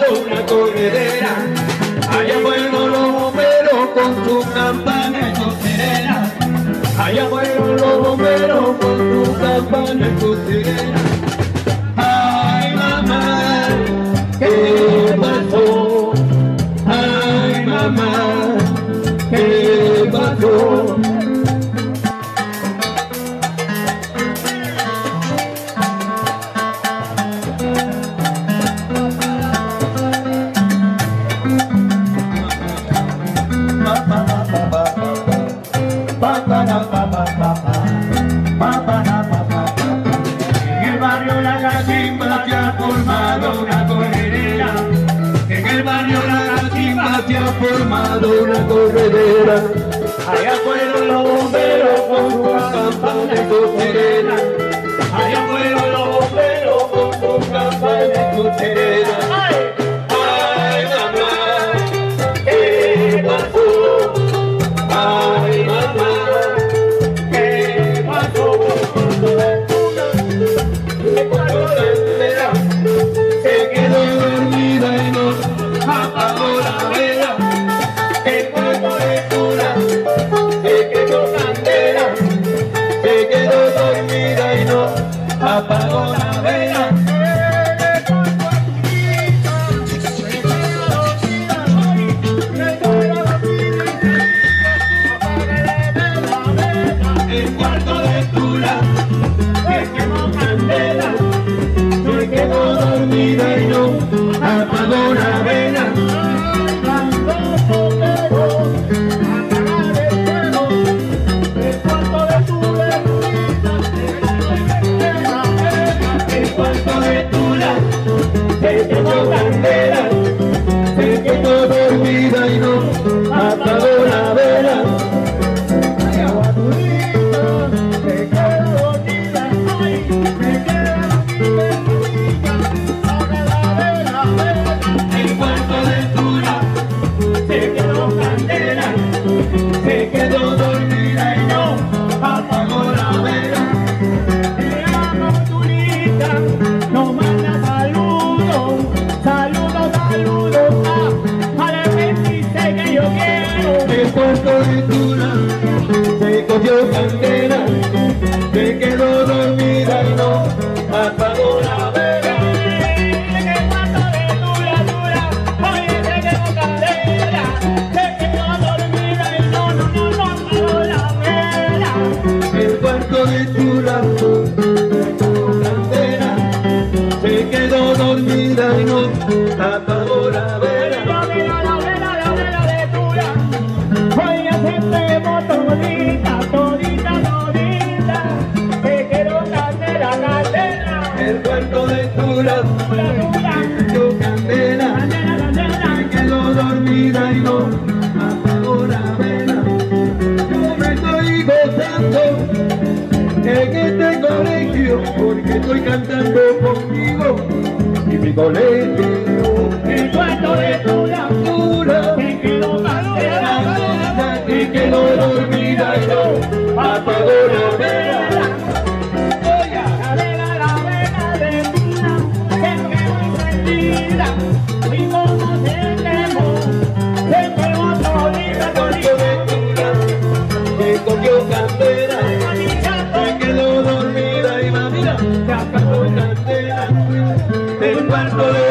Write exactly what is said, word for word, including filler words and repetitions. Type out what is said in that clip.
una corredera. Allá fueron los bomberos con su campana y su sirena. Allá fueron los bomberos con su campana y su sirena. Ay, mamá, ¿qué pasó? Ay, mamá, ¿qué pasó? En el barrio La Cachimba se ha formado una corredera. En el barrio La Cachimba se ha formado una corredera. Allá fueron los bomberos con su campana y su sirena. Allá fueron los bomberos con su campana y su sirena. Ay, mamá, ¿qué pasó? Ay, mamá, ¿qué pasó? Se quedó dormida y nos apagó la vela. El cuerpo de cura se quedó candela. Se quedó dormida y nos apagó la vela. El cuarto de cura se quedó candela. Se quedó dormida y no apagó la vela. El cuarto de cura se quedó candela. Se quedó dormida y no apagó la vela. Se quedó dormida y no apagó la vela. Te amo, Tulita, nos manda saludos, saludos, saludos a, a la veintiséis que yo quiero. El cuarto de Tula se cogió candela. Se quedó dormida y no apagó la vela. En el cuarto de Tula, Tula, oye, se quedó candela. Se quedó dormida y no, no, no, no apagó la vela. El cuarto de Tula se cogió candela. Se quedó dormida y no apagó la vela. La vela, la vela, la vela de Tula. Oye, se quemó todita, todita, todita. Se quedó candela, candela. El cuarto de Tula se cogió candela. Se quedó dormida y no apagó la vela. Yo me estoy gozando en este colegio porque estoy cantando conmigo y mi colegio. El cuarto de Tula, Tula se quedó candela. se quedó dormida y no apagó la vela. La vela, la vela de Tula, se quedó encendida. Y como se quemó, se quedó todita, El cuarto de todita. Tula se cogió candela. Se quedó dormida y mamita se apagó candela. El cuarto de